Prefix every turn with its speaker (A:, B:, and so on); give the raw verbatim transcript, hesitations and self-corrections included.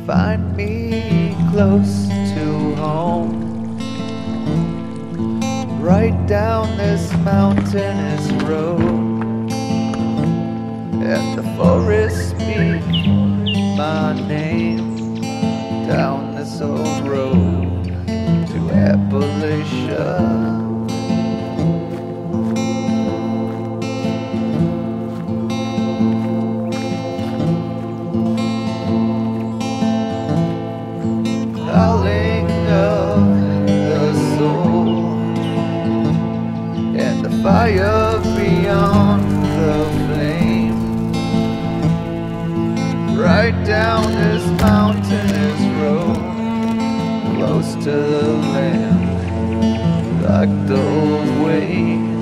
A: find me close to home. Right down this mountainous road, and the forest speak my name. Down this old road to Appalachia. Howling of the soul, and the fire beyond the flame. Right down this mountainous road, close to the land, like the old way.